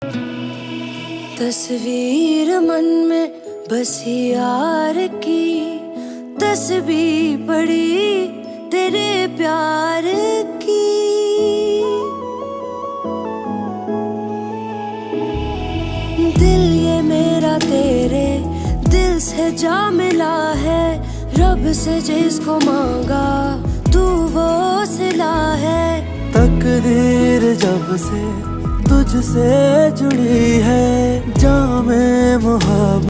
तस्वीर मन में बसी यार की, तस्बीह पड़ी तेरे प्यार की। दिल ये मेरा तेरे दिल से जा मिला है, रब से जिसको मांगा तू वो सिला है। तकदीर जब से तुझसे जुड़ी है, जामे मुहब्बत